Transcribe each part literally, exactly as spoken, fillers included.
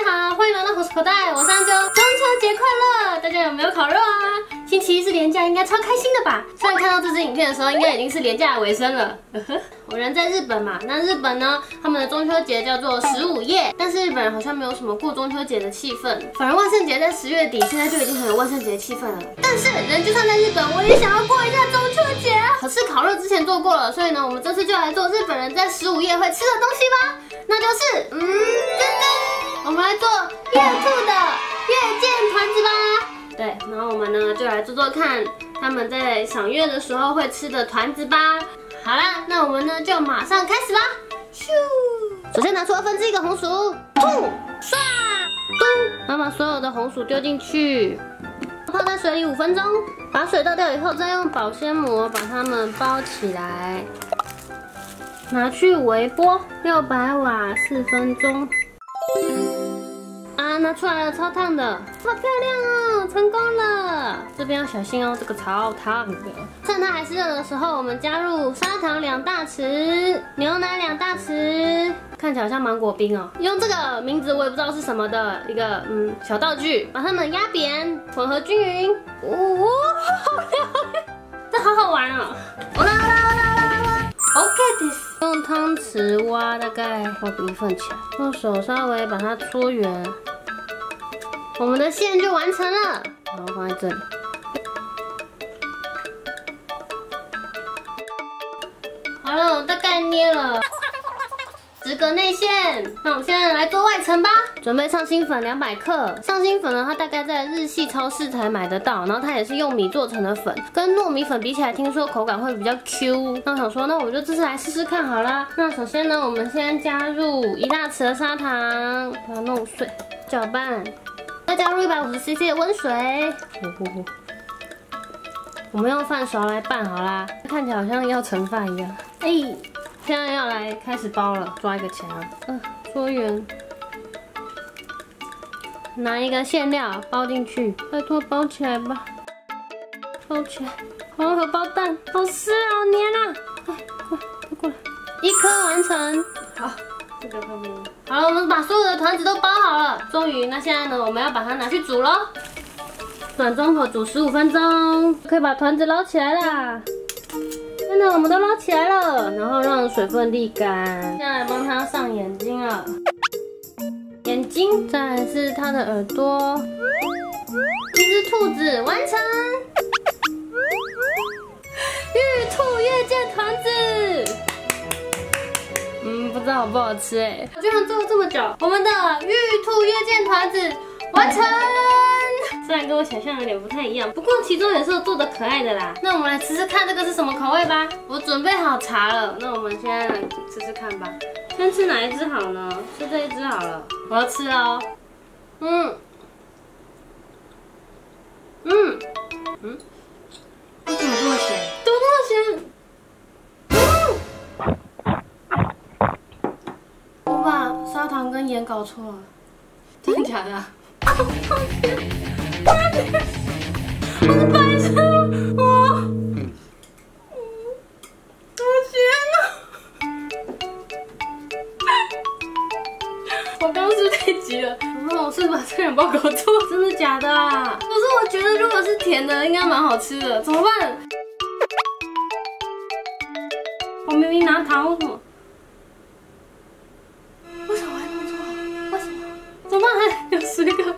好，欢迎来到猴子口袋，我是安啾。中秋节快乐！大家有没有烤肉啊？星期一是连假，应该超开心的吧？虽然看到这支影片的时候，应该已经是连假的尾声了。我人在日本嘛，那日本呢，他们的中秋节叫做十五夜，但是日本人好像没有什么过中秋节的气氛，反而万圣节在十月底，现在就已经很有万圣节气氛了。但是人就算在日本，我也想要过一下中秋节啊。可是烤肉之前做过了，所以呢，我们这次就来做日本人在十五夜会吃的东西吧，那就是嗯，真的，我们来做月兔的月见团子吧。对，然后我们呢就来做做看他们在赏月的时候会吃的团子吧。好啦，那我们呢就马上开始吧。咻！首先拿出二分之一个红薯，吐，唰，嘟，然后把所有的红薯丢进去，泡在水里五分钟。把水倒掉以后，再用保鲜膜把它们包起来，拿去微波六百瓦四分钟。啊，拿出来了，超烫的，好漂亮哦，成功了。这边要小心哦，这个超烫的。趁它还是热的时候，我们加入砂糖两大匙，牛奶两大匙，看起来好像芒果冰哦。用这个名字我也不知道是什么的一个嗯小道具，把它们压扁，混合均匀。哦，好漂亮，这好好玩哦。我啦我啦我啦我啦我啦 ，OK です。用汤匙挖，大概挖个一份起来，用手稍微把它搓圆。我们的馅就完成了，然后放在这里。好了，我大概捏了十个内馅，那我们现在来做外层吧。准备上新粉两百克，上新粉呢，它大概在日系超市才买得到，然后它也是用米做成的粉，跟糯米粉比起来，听说口感会比较 Q。那我想说，那我们就这次来试试看好啦。那首先呢，我们先加入一大匙的砂糖，把它弄碎，搅拌。再加入一百五十 C C 的温水，呼呼呼。我们用饭勺来拌好啦，看起来好像要盛饭一样。哎，现在要来开始包了，抓一个起来，嗯、呃，搓圆，拿一个馅料包进去，拜托包起来吧，包起来。好，荷包蛋，好湿啊，好黏啊！快快快过来，一颗完成，好。这个旁边好了，我们把所有的团子都包好了。终于，那现在呢，我们要把它拿去煮咯。转中火煮十五分钟，可以把团子捞起来啦。现在我们都捞起来了，然后让水分沥干。现在来帮它上眼睛了，眼睛，再来是它的耳朵，一只兔子完成。玉兔月见团子。嗯，不知道好不好吃哎，居然做了这么久，我们的玉兔月见团子完成。虽然跟我想象有点不太一样，不过其中也是有做的可爱的啦。那我们来吃吃看这个是什么口味吧。我准备好茶了，那我们现在来吃吃看吧。先吃哪一只好呢？吃这一只好了，我要吃哦。嗯，嗯，嗯，为什么这么咸？怎么这么咸？砂糖跟盐搞错了，真的假的、啊？好甜，好甜！我是白痴吗？好咸啊！我刚是太急了，然后我是把这两包搞错，真的假的、啊？可是我觉得如果是甜的，应该蛮好吃的，怎么办？我明明拿糖，为什么？怎么办？还有十个，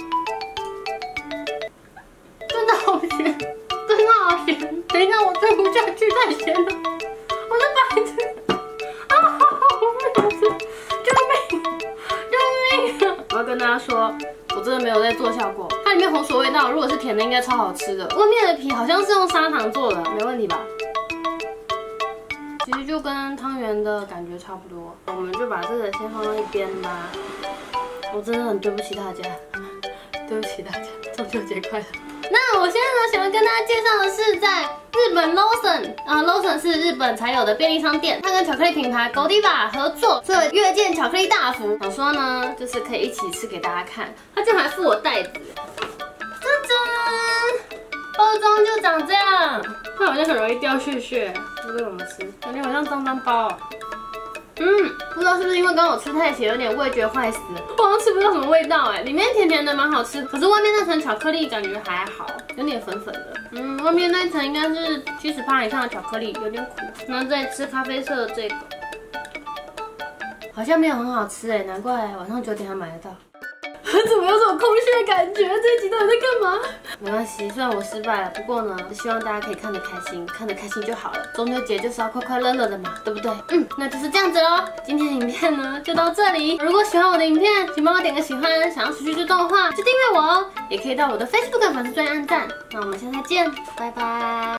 真的好咸，真的好咸！等一下，我吃不下去，太咸了，我的白痴啊！我不想吃，救命！救命啊！我要跟大家说，我真的没有在做效果。它里面红薯味道，如果是甜的，应该超好吃的。外面的皮好像是用砂糖做的，没问题吧？其实就跟汤圆的感觉差不多。我们就把这个先放到一边吧。我真的很对不起大家，对不起大家，中秋节快乐！那我现在呢，想要跟大家介绍的是，在日本 Lawson 啊 ，Lawson 是日本才有的便利商店，它跟巧克力品牌 Godiva 合作做月见巧克力大福。想说呢，就是可以一起吃给大家看，它居然还附我袋子，짜잔！包装就长这样，它好像很容易掉屑屑，这个怎么吃？感觉好像脏脏包哦。 嗯，不知道是不是因为刚刚我吃太咸，有点味觉坏死了，我好像吃不到什么味道哎。里面甜甜的，蛮好吃，可是外面那层巧克力感觉还好，有点粉粉的。嗯，外面那层应该是七十趴以上的巧克力，有点苦。然后再吃咖啡色的这个，好像没有很好吃哎，难怪晚上九点还买得到。怎么有种空虚的感觉？这一集到底在干嘛？没关系，虽然我失败了，不过呢，希望大家可以看得开心，看得开心就好了。中秋节就是要快快乐乐的嘛，对不对？嗯，那就是这样子咯。今天的影片呢就到这里。如果喜欢我的影片，请帮我点个喜欢。想要持续追踪的话，就订阅我哦。也可以到我的 Facebook 粉丝专页按赞。那我们下次再见，拜拜。